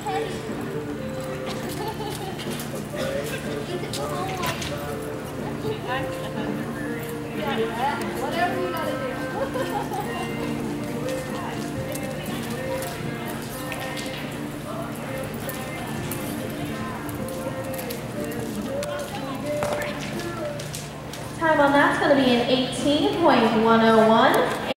Whatever you gotta do. Time on that's going to be an 18.101.